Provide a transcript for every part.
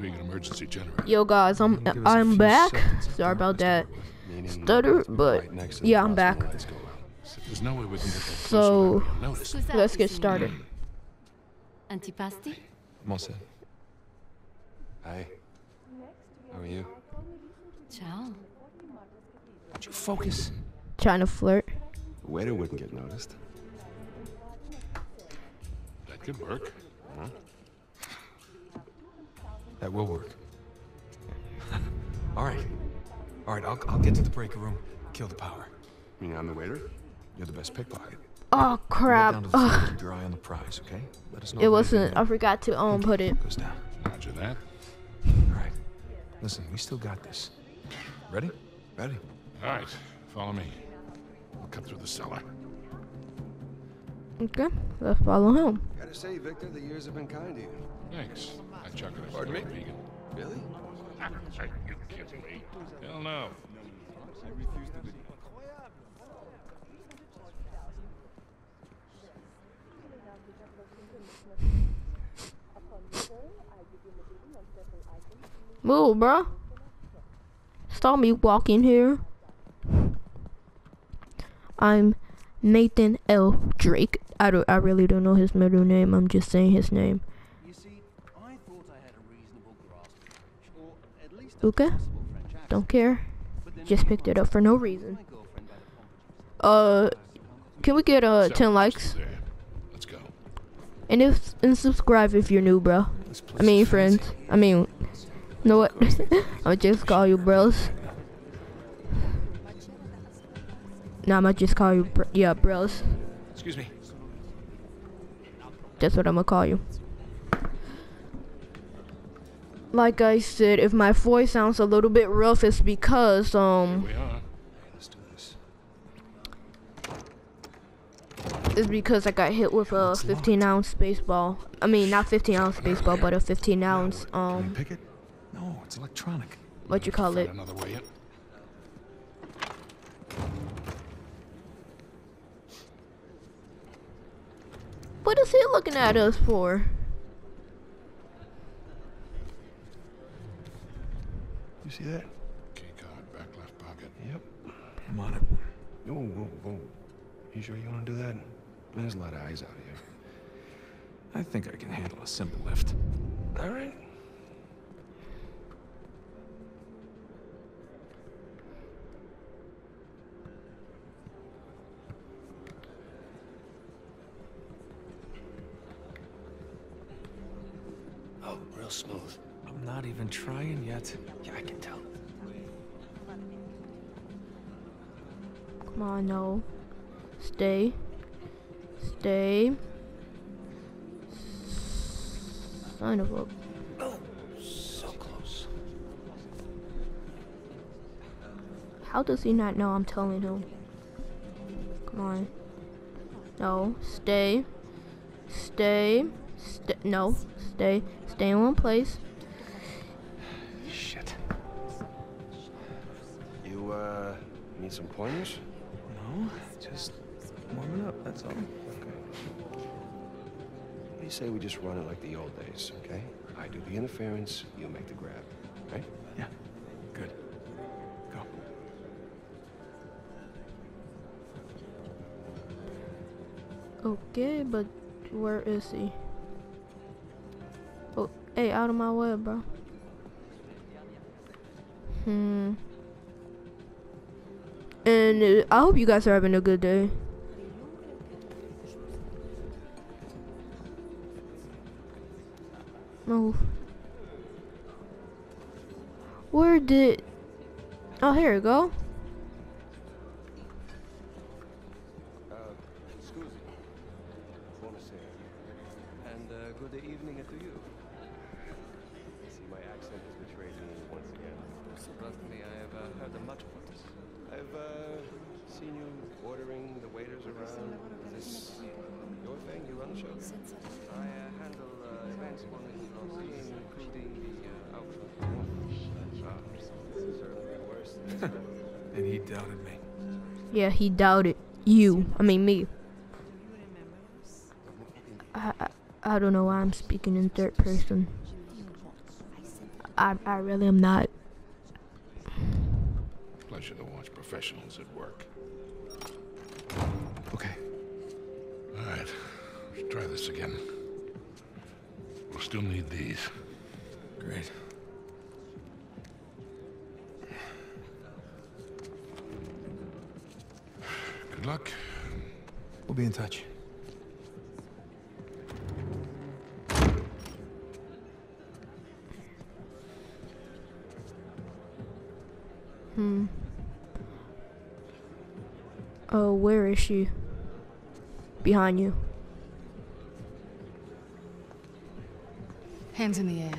being an emergency generator. Yo guys, I'm back. Sorry about that stutter, but yeah, I'm back. There's no way we can get that So close without being noticed. let's get started. Antipasti? Monse. Hi. How are you? Ciao. Would you focus? Trying to flirt. The waiter wouldn't get noticed. That could work. Huh? That will work. All right. I'll get to the break room. Kill the power. You mean I'm the waiter? You're the best pickpocket. Oh Get crap! down to the floor, keep your eye on the prize, okay? Let us know. It if wasn't. anything I forgot to put it. goes down. Roger that. All right. Listen, we still got this. Ready? Ready? All right, follow me. We'll cut through the cellar. Okay, let's follow him. Gotta say, Victor, the years have been kind to you. Thanks. That chocolate is Pardon me? great vegan. Really? Are you kidding me? Hell no. Move, bro. Stop me walking here. I'm Nathan L. Drake. I really don't know his middle name. I'm just saying his name. You see, I thought I had a reasonable grasp of French, or at least a Okay. possible French accent. Don't care. But then Just picked it up for no reason. my girlfriend had a competence. Can we get So, 10 likes? there. Let's go. And subscribe if you're new, bro. This place I mean, is friends. fancy. I mean, you know what? I'll just call you bros. Nah, I'ma just call you, bros. Excuse me. That's what I'm gonna call you. Like I said, if my voice sounds a little bit rough, it's because Here we are. Let's do this. it's because I got hit with a 15-ounce baseball. I mean, not 15-ounce baseball, but a 15-ounce Can we pick it? No, it's electronic. what you call Find it? another way in. What is he looking at us for? You see that? Key card, back left pocket. Yep. I'm on it. Whoa, whoa, whoa. You sure you want to do that? There's a lot of eyes out here. I think I can handle a simple lift. All right. Oh, real smooth. I'm not even trying yet. Yeah, I can tell. Come on, no. Stay. Stay. Son of a... Oh, so close. How does he not know I'm telling him? Come on. No. Stay. Stay. No. Stay. Stay in one place. Shit. You, need some pointers? No, just warming up, that's all. Okay. What do you say we just run it like the old days, okay? I do the interference, you make the grab, right? Yeah. Good. Go. Okay, but where is he? Oh, hey, out of my way, bro. And I hope you guys are having a good day. Oh. Where did... Oh, here we go. Excuse me. Buonasera. And, good evening to you. I see my accent has betrayed me once again. Surprisingly, I have heard much about this. I've, seen you ordering the waiters around. Is this your thing? You run the show? I, handle, events for the scene, including the, outfit. This is certainly worse than And he doubted me. Yeah, he doubted you. I mean, me. I don't know why I'm speaking in third person. I really am not. Pleasure to watch professionals at work. Okay. All right, let's try this again. We'll still need these. Great. Good luck. We'll be in touch. Oh, where is she? Behind you. Hands in the air.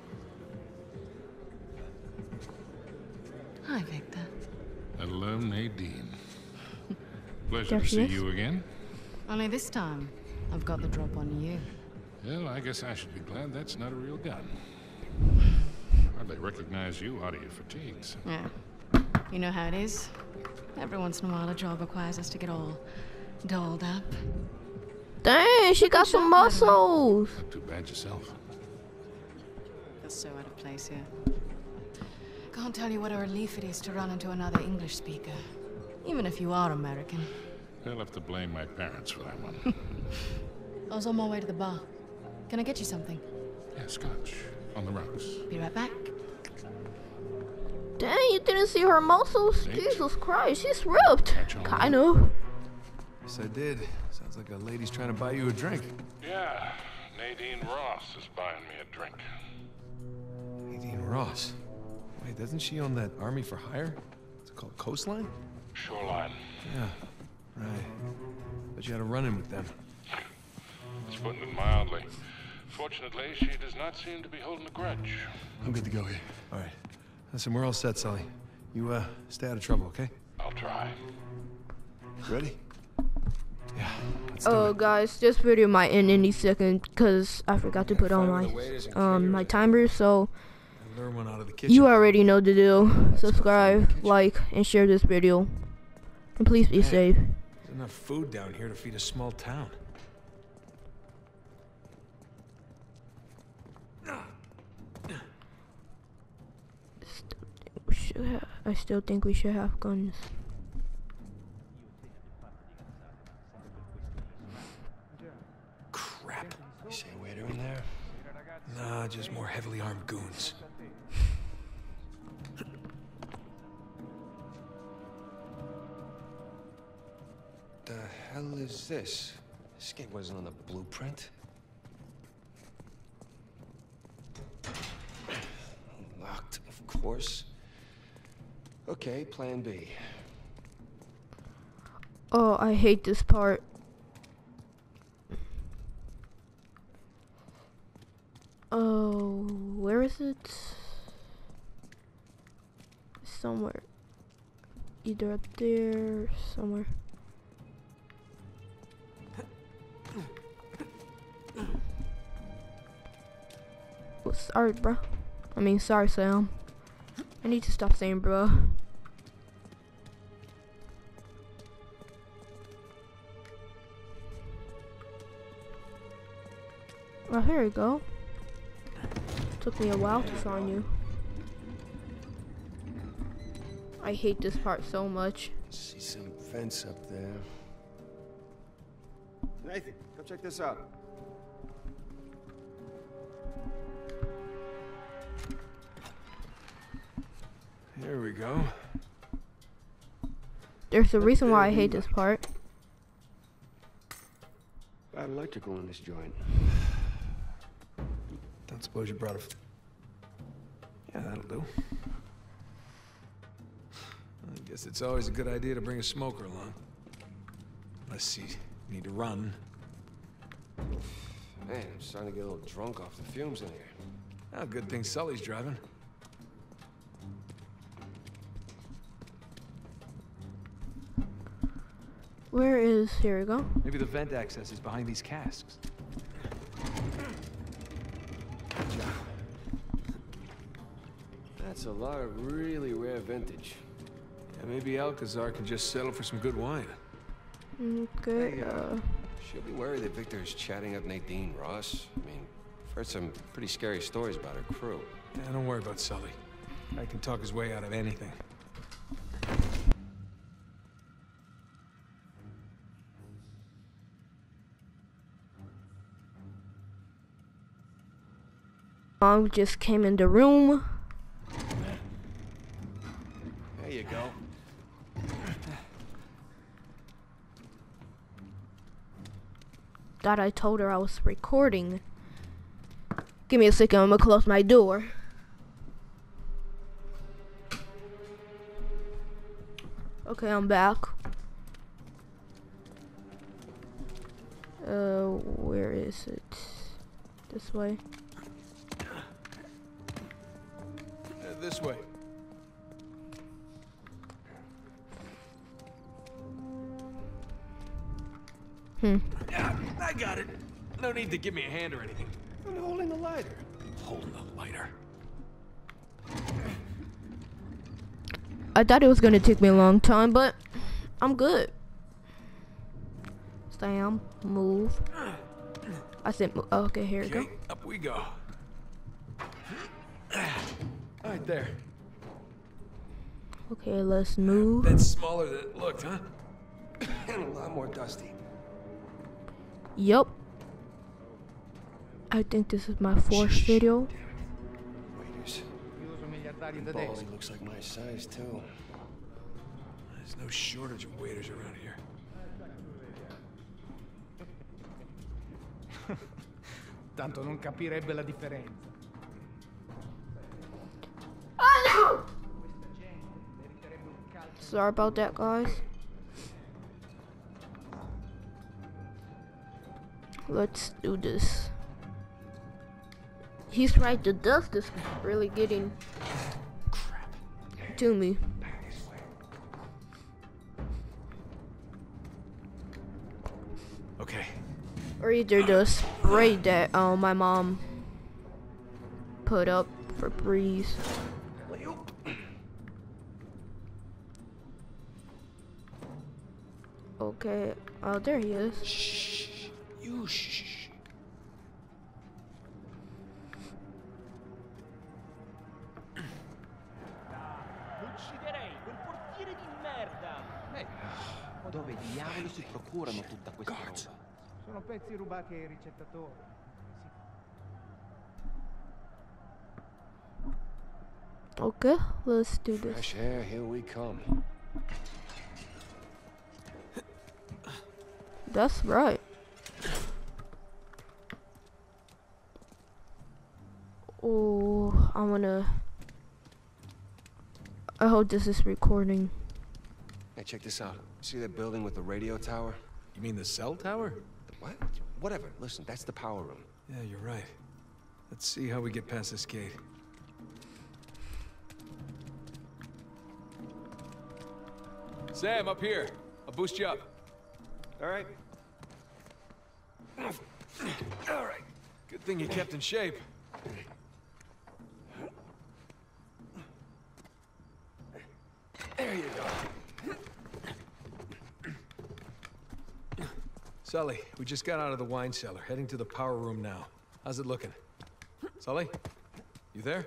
Hi, Victor. Hello, Nadine. Pleasure There to she see is. you again. Only this time, I've got the drop on you. Well, I guess I should be glad that's not a real gun. Hardly recognize you out of your fatigues. Yeah. You know how it is? Every once in a while, a job requires us to get all dolled up. Dang, she got some muscles. Not too bad yourself. Feel so out of place here. Can't tell you what a relief it is to run into another English speaker. Even if you are American. They'll have to blame my parents for that one. I was on my way to the bar. Can I get you something? Yeah, scotch. On the rocks. Be right back. Dang, you didn't see her muscles? Nate? Jesus Christ, she's ripped. Catch on. Kind of. Yes, I did. Sounds like a lady's trying to buy you a drink. Yeah, Nadine Ross is buying me a drink. Nadine Ross. Wait, doesn't she own that Army for Hire? It's called Coastline? Shoreline. Yeah, right. But you had a run-in with them. It's putting it mildly. Fortunately, she does not seem to be holding a grudge. I'm good to go here. All right. Listen, we're all set, Sully. You, stay out of trouble, okay? I'll try. Ready? Yeah, let's do Oh, it. guys, this video might end any second because I forgot to put on my timer. So Lure one out of the kitchen. you already know the deal. Subscribe, like, and share this video. And please be safe. There's enough food down here to feed a small town. I still think we should have guns. Crap. You see a waiter in there? Nah, just more heavily armed goons. The hell is this? This gate wasn't on the blueprint. Locked, of course. Okay, plan B. Oh, I hate this part. Oh, where is it? Somewhere. Either up there, somewhere. Oh, sorry, bro. I mean, sorry, Sam. I need to stop saying bro. Oh, here we go. Took me a while to find you. I hate this part so much. See some vents up there. Nathan, come check this out. Here we go. There's a reason why I hate this part. Bad electrical in this joint. Don't suppose you brought a... Yeah, that'll do. I guess it's always a good idea to bring a smoker along. Unless you need to run. Man, I'm starting to get a little drunk off the fumes in here. Oh, good thing Sully's driving. Where is... Here we go. Maybe the vent access is behind these casks. That's a lot of really rare vintage. Yeah, maybe Alcazar can just settle for some good wine. Okay, Hey, she'll be worried that Victor is chatting up Nadine Ross. I mean, I've heard some pretty scary stories about her crew. Yeah, don't worry about Sully. I can talk his way out of anything. Mom just came in the room. There you go. Thought I told her I was recording. Give me a second, I'm gonna close my door. Okay, I'm back. Where is it? This way? This way. Yeah, I got it. No need to give me a hand or anything. I'm holding a lighter. Holding the lighter. I thought it was gonna take me a long time, but I'm good. Sam, move. I said, okay, here we go. Okay, up we go. Right there. Okay, let's move. That's smaller than it looked, huh? And a lot more dusty. Yup. I think this is my fourth video. Waiters. Baldy looks like my size, too. There's no shortage of waiters around here. Tanto non capirebbe la differenza. Sorry about that, guys. Let's do this. He's right, the dust is really getting to me. Okay. Or either the spray that my mom put up for Breeze. Okay, oh, there he is. Shh. You shh. Ucciderei quel portiere di merda! Dove diavolo si procurano tutta questa roba? Sono pezzi rubati ai ricettatori. Okay, let's do this. Fresh air, here we come. That's right. Oh, I hope this is recording. Hey, check this out. See that building with the radio tower? You mean the cell tower? What? Whatever. Listen, that's the power room. Yeah, you're right. Let's see how we get past this gate. Sam, up here. I'll boost you up. All right. All right. Good thing you kept in shape. There you go. Sully, we just got out of the wine cellar, heading to the power room now. How's it looking? Sully? You there?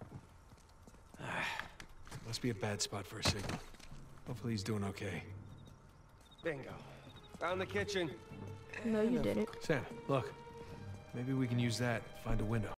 Must be a bad spot for a signal. Hopefully he's doing okay. Bingo. Found the kitchen. No, you didn't. Sam, look. Maybe we can use that, find a window.